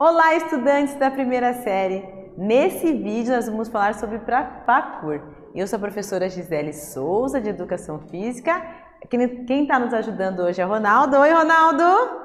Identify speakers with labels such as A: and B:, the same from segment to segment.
A: Olá, estudantes da primeira série! Nesse vídeo nós vamos falar sobre parkour. Eu sou a professora Gisele Souza, de Educação Física. Quem está nos ajudando hoje é o Ronaldo. Oi, Ronaldo!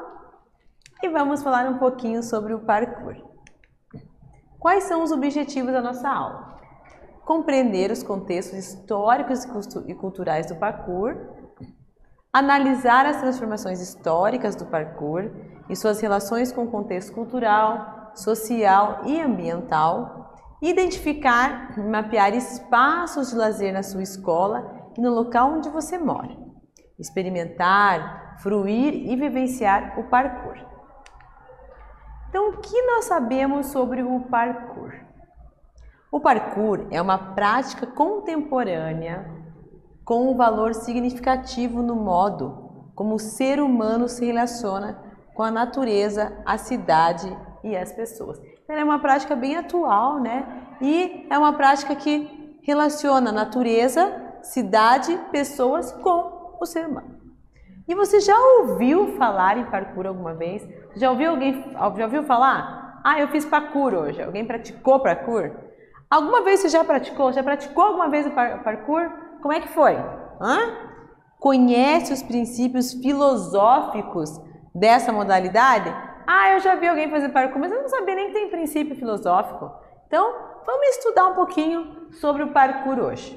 A: E vamos falar um pouquinho sobre o parkour. Quais são os objetivos da nossa aula? Compreender os contextos históricos e culturais do parkour, analisar as transformações históricas do parkour e suas relações com o contexto cultural, social e ambiental, identificar e mapear espaços de lazer na sua escola e no local onde você mora, experimentar, fruir e vivenciar o parkour. Então, o que nós sabemos sobre o parkour? O parkour é uma prática contemporânea com um valor significativo no modo como o ser humano se relaciona com a natureza, a cidade e as pessoas. Ela é uma prática bem atual, né? E é uma prática que relaciona natureza, cidade, pessoas com o ser humano. E você já ouviu falar em parkour alguma vez? Já ouviu falar? Ah, eu fiz parkour hoje. Alguém praticou parkour? Alguma vez você já praticou? Já praticou alguma vez o parkour? Como é que foi? Conhece os princípios filosóficos dessa modalidade? Ah, eu já vi alguém fazer parkour, mas eu não sabia nem que tem princípio filosófico. Então, vamos estudar um pouquinho sobre o parkour hoje.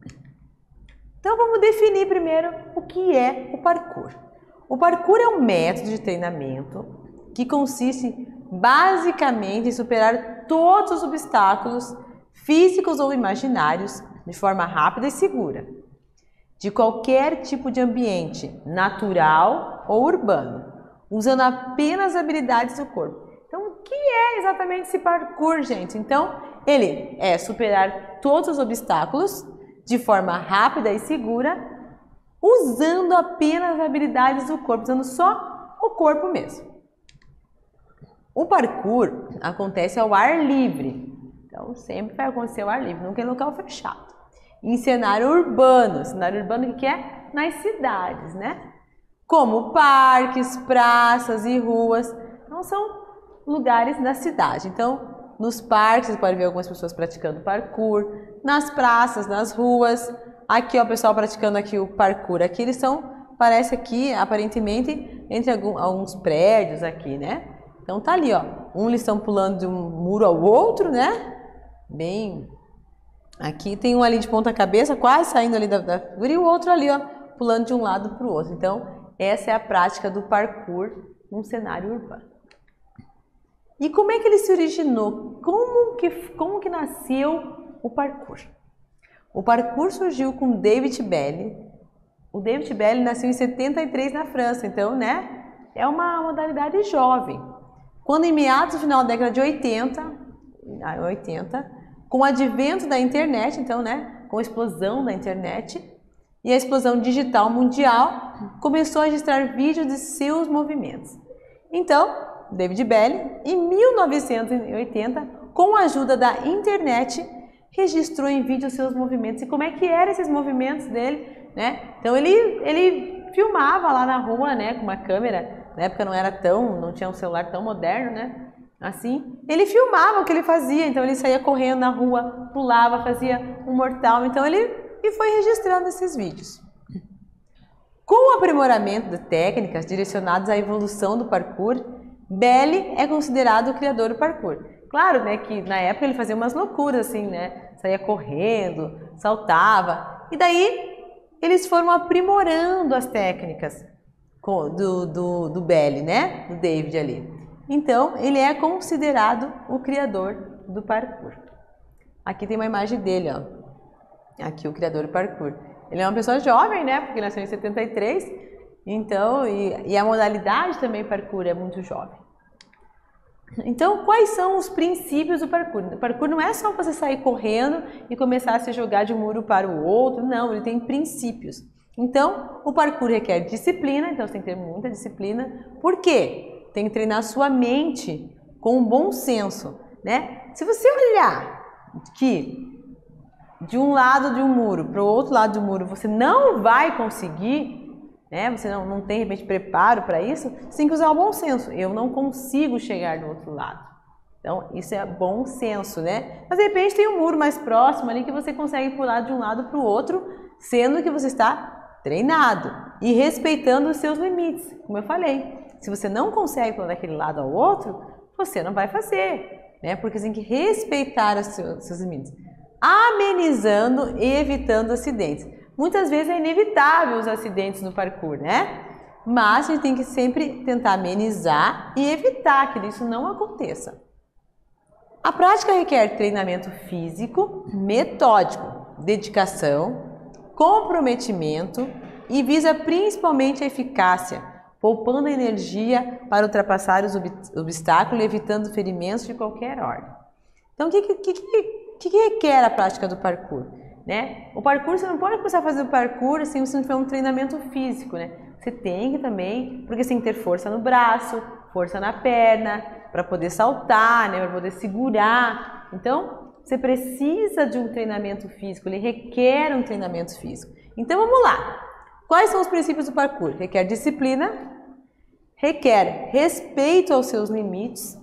A: Então, vamos definir primeiro o que é o parkour. O parkour é um método de treinamento que consiste basicamente em superar todos os obstáculos físicos ou imaginários de forma rápida e segura, de qualquer tipo de ambiente, natural ou urbano, usando apenas habilidades do corpo. Então, o que é exatamente esse parkour, gente? Então, ele é superar todos os obstáculos de forma rápida e segura, usando apenas habilidades do corpo, usando só o corpo mesmo. O parkour acontece ao ar livre, então sempre vai acontecer ao ar livre, nunca em local fechado. Em cenário urbano o que é? Nas cidades, né? Como parques, praças e ruas, não são lugares da cidade. Então, nos parques você pode ver algumas pessoas praticando parkour, nas praças, nas ruas. Aqui, ó, o pessoal praticando aqui o parkour. Aqui eles são, parece aqui, aparentemente, entre alguns prédios aqui, né? Então tá ali, ó. Eles estão pulando de um muro ao outro, né? Bem, aqui tem um ali de ponta cabeça, quase saindo ali da figura, e o outro ali, ó, pulando de um lado para o outro. Então, essa é a prática do parkour num cenário urbano. E como é que ele se originou? Como que nasceu o parkour? O parkour surgiu com David Bailey. O David Bailey nasceu em 73 na França, então, né, é uma modalidade jovem. Quando em meados do final da década de 80, com o advento da internet, então, né, com a explosão da internet e a explosão digital mundial, começou a registrar vídeos de seus movimentos. Então, David Bailey, em 1980, com a ajuda da internet, registrou em vídeo seus movimentos. E como é que eram esses movimentos dele, né? Então, ele filmava lá na rua, né, com uma câmera. Na época não tinha um celular tão moderno, né? Assim, ele filmava o que ele fazia, então ele saía correndo na rua, pulava, fazia um mortal, então ele foi registrando esses vídeos. Com o aprimoramento de técnicas direcionadas à evolução do parkour, Bailey é considerado o criador do parkour. Claro, né, que na época ele fazia umas loucuras assim, né, saía correndo, saltava, e daí eles foram aprimorando as técnicas do Bailey, né, do David ali. Então, ele é considerado o criador do parkour. Aqui tem uma imagem dele, ó. Aqui o criador do parkour. Ele é uma pessoa jovem, né? Porque nasceu em 73. Então, e a modalidade também parkour é muito jovem. Então, quais são os princípios do parkour? O parkour não é só você sair correndo e começar a se jogar de um muro para o outro. Não, ele tem princípios. Então, o parkour requer disciplina. Então, você tem que ter muita disciplina. Por quê? Tem que treinar sua mente com um bom senso, né? Se você olhar que de um lado de um muro para o outro lado do muro você não vai conseguir, né? Você não tem, de repente, preparo para isso, você tem que usar o bom senso. Eu não consigo chegar do outro lado. Então, isso é bom senso, né? Mas, de repente, tem um muro mais próximo ali que você consegue pular de um lado para o outro, sendo que você está treinado e respeitando os seus limites, como eu falei. Se você não consegue pular daquele lado ao outro, você não vai fazer, né? Porque você tem que respeitar os seus limites, amenizando e evitando acidentes. Muitas vezes é inevitável os acidentes no parkour, né? Mas a gente tem que sempre tentar amenizar e evitar que isso não aconteça. A prática requer treinamento físico, metódico, dedicação, comprometimento e visa principalmente a eficácia, poupando energia para ultrapassar os obstáculos e evitando ferimentos de qualquer ordem. Então, o que requer a prática do parkour? Né? O parkour, você não pode começar a fazer o parkour sem você não tiver um treinamento físico, né? Você tem que também, porque você tem que ter força no braço, força na perna, para poder saltar, né? Para poder segurar. Então, você precisa de um treinamento físico, ele requer um treinamento físico. Então, vamos lá. Quais são os princípios do parkour? Requer disciplina, requer respeito aos seus limites,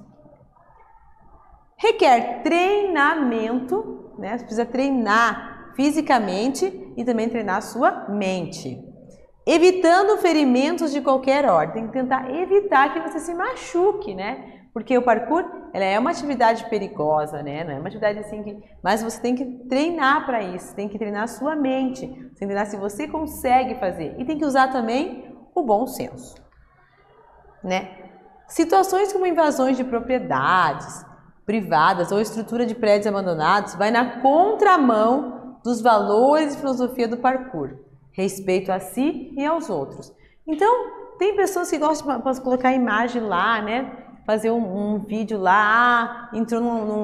A: requer treinamento, né? Você precisa treinar fisicamente e também treinar a sua mente. Evitando ferimentos de qualquer ordem, tem que tentar evitar que você se machuque, né? Porque o parkour, ela é uma atividade perigosa, né? Não é uma atividade assim que... Mas você tem que treinar para isso, tem que treinar a sua mente, você tem que treinar se você consegue fazer. E tem que usar também o bom senso, né? Situações como invasões de propriedades privadas ou estrutura de prédios abandonados vai na contramão dos valores e filosofia do parkour. Respeito a si e aos outros. Então, tem pessoas que gostam de colocar imagem lá, né? Fazer um vídeo lá, entrou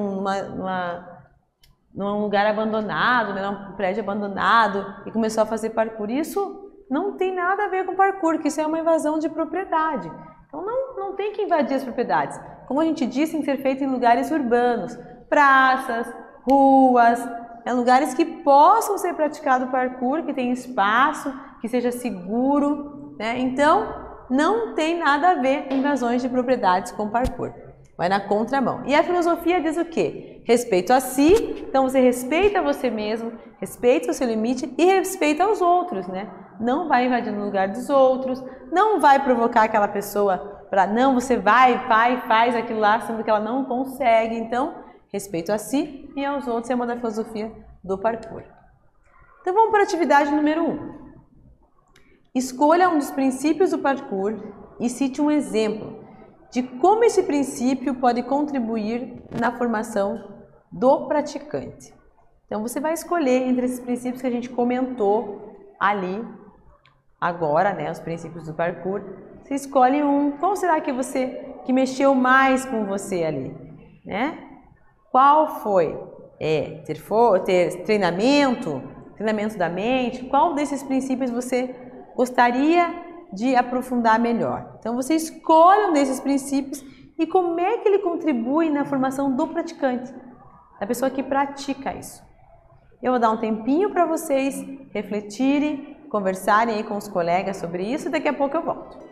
A: num lugar abandonado, né? Num prédio abandonado e começou a fazer parkour. Isso não tem nada a ver com parkour, porque isso é uma invasão de propriedade. Então, não tem que invadir as propriedades. Como a gente disse, tem que ser feito em lugares urbanos, praças, ruas, lugares que possam ser praticado parkour, que tem espaço, que seja seguro, né? Então, não tem nada a ver com invasões de propriedades com parkour. Vai na contramão. E a filosofia diz o quê? Respeito a si, então você respeita você mesmo, respeita o seu limite e respeita os outros, né? Não vai invadir no lugar dos outros, não vai provocar aquela pessoa para não, você vai, faz aquilo lá, sendo que ela não consegue. Então, respeito a si e aos outros é uma da filosofia do parkour. Então vamos para a atividade número 1. Escolha um dos princípios do parkour e cite um exemplo de como esse princípio pode contribuir na formação do praticante. Então você vai escolher entre esses princípios que a gente comentou ali agora, né, os princípios do parkour. Você escolhe um. Qual será que mexeu mais com você ali, né? Qual foi? Ter treinamento da mente. Qual desses princípios você gostaria de aprofundar melhor? Então você escolhe um desses princípios e como é que ele contribui na formação do praticante, da pessoa que pratica isso. Eu vou dar um tempinho para vocês refletirem, conversarem aí com os colegas sobre isso e daqui a pouco eu volto.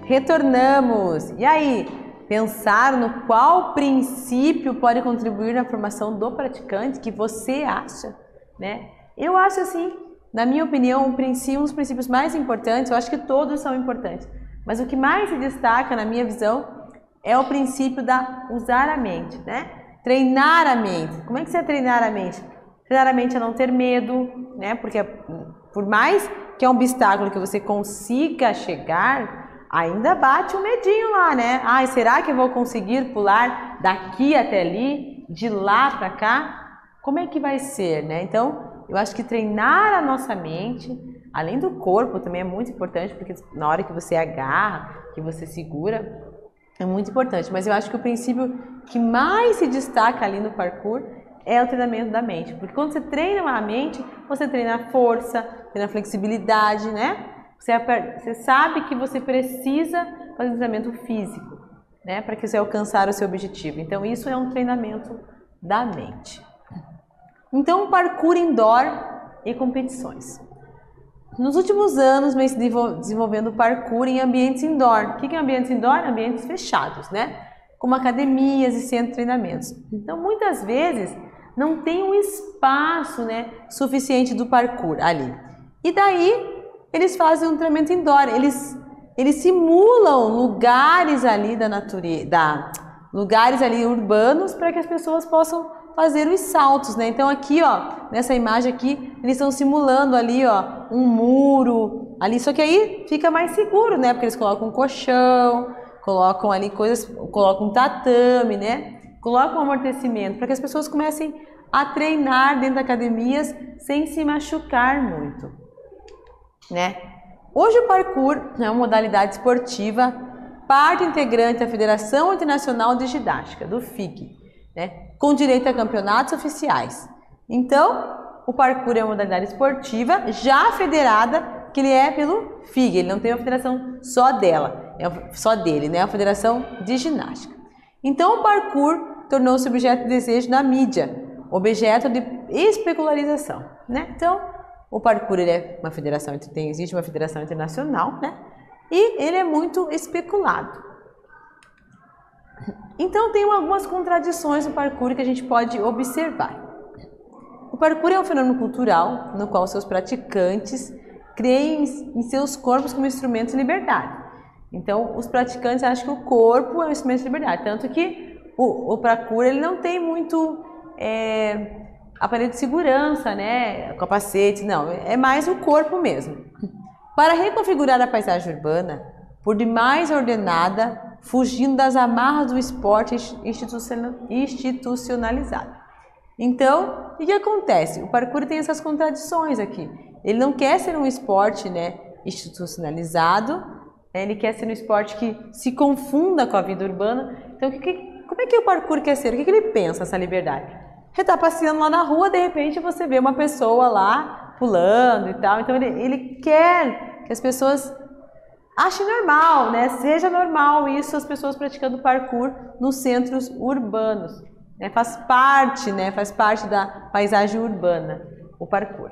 A: Retornamos. E aí, pensaram no qual princípio pode contribuir na formação do praticante que você acha, né? Eu acho assim, na minha opinião, um dos princípios mais importantes, eu acho que todos são importantes, mas o que mais se destaca na minha visão é o princípio da usar a mente, né? Treinar a mente. Como é que você treinar a mente? Treinar a mente a não ter medo, né? Porque por mais que é um obstáculo que você consiga chegar, ainda bate um medinho lá, né? Ai, será que eu vou conseguir pular daqui até ali, de lá para cá? Como é que vai ser, né? Então, eu acho que treinar a nossa mente, além do corpo, também é muito importante, porque na hora que você agarra, que você segura, é muito importante. Mas eu acho que o princípio que mais se destaca ali no parkour é o treinamento da mente. Porque quando você treina a mente, você treina a força, treina a flexibilidade, né? Você sabe que você precisa fazer um treinamento físico, né? Para que você alcançar o seu objetivo. Então, isso é um treinamento da mente. Então, parkour indoor e competições. Nos últimos anos, vem se desenvolvendo parkour em ambientes indoor. O que é ambientes indoor? Ambientes fechados, né? Como academias e centros de treinamentos. Então, muitas vezes, não tem um espaço, né, suficiente do parkour ali. E daí, eles fazem um treinamento indoor. Eles simulam lugares ali da natureza, lugares ali urbanos para que as pessoas possam fazer os saltos, né? Então aqui, ó, nessa imagem aqui, eles estão simulando ali, ó, um muro ali, só que aí fica mais seguro, né? Porque eles colocam um colchão, colocam ali coisas, colocam um tatame, né? Colocam um amortecimento para que as pessoas comecem a treinar dentro de academias sem se machucar muito, né? Hoje o parkour é uma modalidade esportiva, parte integrante da Federação Internacional de Ginástica, do FIG, né? Com direito a campeonatos oficiais. Então, o parkour é uma modalidade esportiva já federada, que ele é pelo FIG, ele não tem uma federação só dela, só dele, né? É uma federação de ginástica. Então, o parkour tornou-se objeto de desejo na mídia, objeto de especularização, né? Então, o parkour ele é uma federação, existe uma federação internacional, né? E ele é muito especulado. Então tem algumas contradições no parkour que a gente pode observar. O parkour é um fenômeno cultural no qual seus praticantes creem em seus corpos como instrumentos de liberdade. Então os praticantes acham que o corpo é um instrumento de liberdade, tanto que o parkour ele não tem muito aparelho de segurança, né, capacete, não, é mais o corpo mesmo. Para reconfigurar a paisagem urbana, por demais ordenada, fugindo das amarras do esporte institucionalizado. Então, o que acontece? O parkour tem essas contradições aqui. Ele não quer ser um esporte, né, institucionalizado, ele quer ser um esporte que se confunda com a vida urbana. Então, como é que o parkour quer ser? O que ele pensa, essa liberdade? Você está passeando lá na rua, de repente você vê uma pessoa lá pulando e tal. Então, ele quer que as pessoas achem normal, né? Seja normal isso, as pessoas praticando parkour nos centros urbanos. Né? Faz parte da paisagem urbana, o parkour.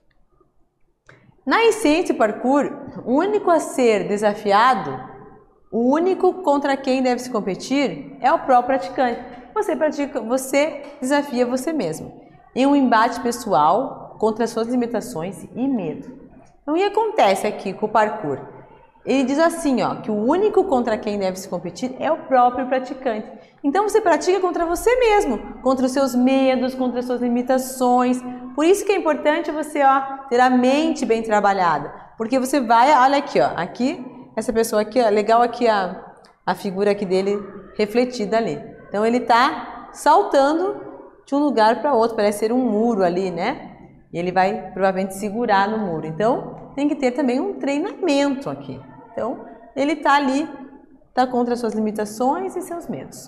A: Na essência, o parkour, o único a ser desafiado, o único contra quem deve se competir é o próprio praticante. Você desafia você mesmo em um embate pessoal contra as suas limitações e medo. Então, o que acontece aqui com o parkour? Ele diz assim, ó, que o único contra quem deve se competir é o próprio praticante. Então você pratica contra você mesmo, contra os seus medos, contra as suas limitações. Por isso que é importante você, ó, ter a mente bem trabalhada, porque você vai, olha aqui, ó, aqui essa pessoa aqui, ó, legal aqui a figura aqui dele refletida ali. Então ele está saltando de um lugar para outro, parece ser um muro ali, né? E ele vai provavelmente segurar no muro. Então tem que ter também um treinamento aqui. Então ele está ali, está contra as suas limitações e seus medos.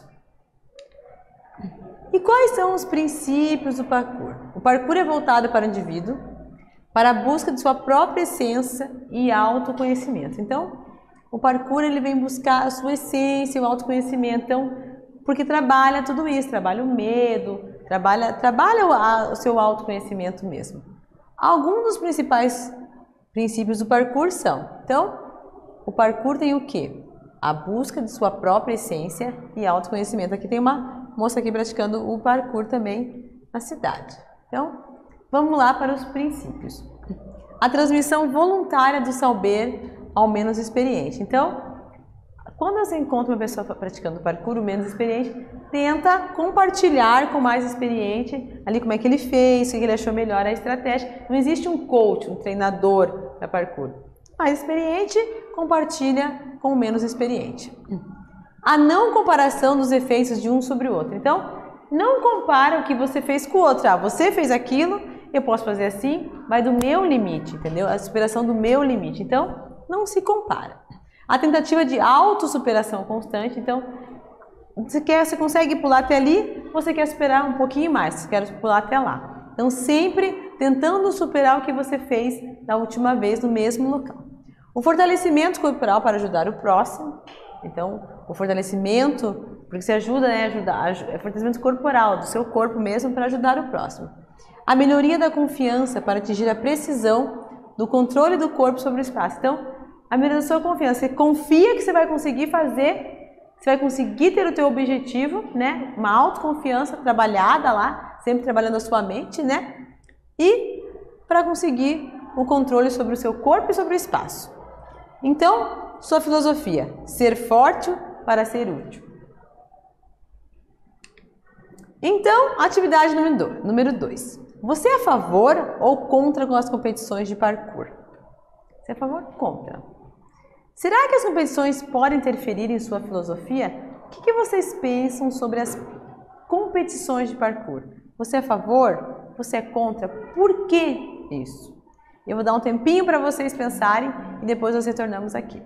A: E quais são os princípios do parkour? O parkour é voltado para o indivíduo, para a busca de sua própria essência e autoconhecimento. Então o parkour ele vem buscar a sua essência, o autoconhecimento. Então, porque trabalha tudo isso, trabalha o medo, trabalha o seu autoconhecimento mesmo. Alguns dos principais princípios do parkour são, então, o parkour tem o quê? a busca de sua própria essência e autoconhecimento. Aqui tem uma moça aqui praticando o parkour também na cidade. Então, vamos lá para os princípios. A transmissão voluntária do saber ao menos experiente. Então, quando você encontra uma pessoa praticando parkour, o menos experiente, tenta compartilhar com o mais experiente ali como é que ele fez, o que ele achou melhor, a estratégia. Não existe um coach, um treinador para parkour. O mais experiente compartilha com o menos experiente. A não comparação dos efeitos de um sobre o outro. Então, não compara o que você fez com o outro. Ah, você fez aquilo, eu posso fazer assim, vai do meu limite, entendeu? A superação do meu limite. Então, não se compara. A tentativa de autossuperação constante. Então, você consegue pular até ali, você quer superar um pouquinho mais, você quer pular até lá. Então, sempre tentando superar o que você fez da última vez no mesmo local. O fortalecimento corporal para ajudar o próximo. Então, o fortalecimento, porque você ajuda, né? É fortalecimento corporal, do seu corpo mesmo, para ajudar o próximo. A melhoria da confiança para atingir a precisão do controle do corpo sobre o espaço. Então, a melhoria da sua confiança. Você confia que você vai conseguir fazer, você vai conseguir ter o teu objetivo, né? Uma autoconfiança trabalhada lá, sempre trabalhando a sua mente, né? E para conseguir o controle sobre o seu corpo e sobre o espaço. Então, sua filosofia, ser forte para ser útil. Então, atividade número 2. Você é a favor ou contra com as competições de parkour? Você é a favor ou contra? Será que as competições podem interferir em sua filosofia? O que vocês pensam sobre as competições de parkour? Você é a favor? Você é contra? Por que isso? Eu vou dar um tempinho para vocês pensarem e depois nós retornamos aqui.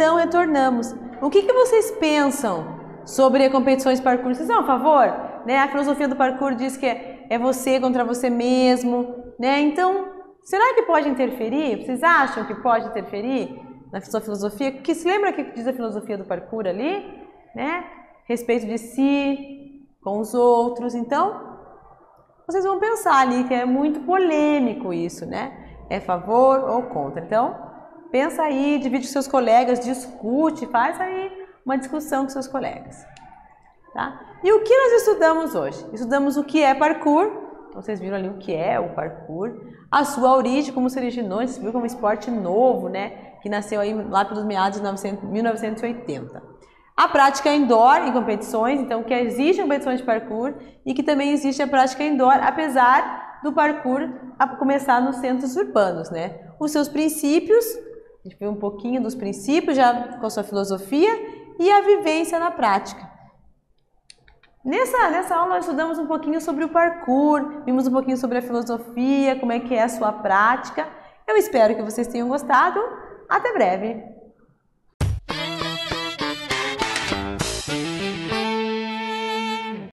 A: então retornamos. O que vocês pensam sobre competições de parkour? Vocês são a favor? Né? A filosofia do parkour diz que é você contra você mesmo, né? Então, será que pode interferir? Vocês acham que pode interferir na sua filosofia? Que se lembra que diz a filosofia do parkour ali, né? Respeito de si, com os outros. Então, vocês vão pensar ali que é muito polêmico isso, né? É a favor ou contra? Então, pensa aí, divide com seus colegas, discute, faz aí uma discussão com seus colegas. Tá? E o que nós estudamos hoje? Estudamos o que é parkour, vocês viram ali o que é o parkour, a sua origem, como se originou, a gente viu como esporte novo, né? Que nasceu aí lá pelos meados de 1980. A prática indoor em competições, então que existe competições de parkour e que também existe a prática indoor, apesar do parkour começar nos centros urbanos, né? Os seus princípios, a gente viu um pouquinho dos princípios já com a sua filosofia e a vivência na prática. Nessa aula nós estudamos um pouquinho sobre o parkour, vimos um pouquinho sobre a filosofia, como é que é a sua prática. Eu espero que vocês tenham gostado. Até breve!